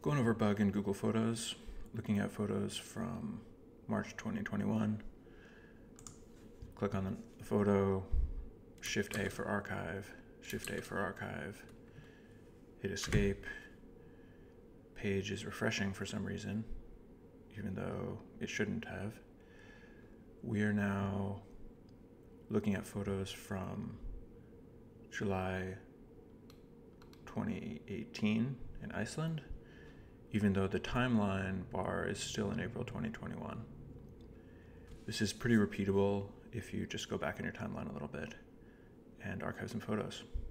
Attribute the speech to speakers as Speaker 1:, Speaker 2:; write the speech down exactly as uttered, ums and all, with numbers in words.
Speaker 1: Going over a bug in Google Photos, looking at photos from March twenty twenty-one. Click on the photo, Shift A for archive, Shift A for archive, hit escape. Page is refreshing for some reason, even though it shouldn't have. We are now looking at photos from July twenty eighteen in Iceland, even though the timeline bar is still in April twenty twenty-one. This is pretty repeatable if you just go back in your timeline a little bit and archive some photos.